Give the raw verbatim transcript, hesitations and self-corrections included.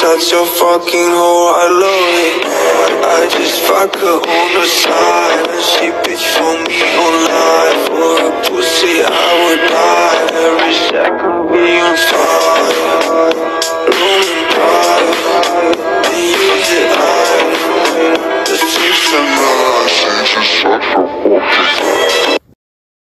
such a fucking hoe, I love it. I just fuck her on the side.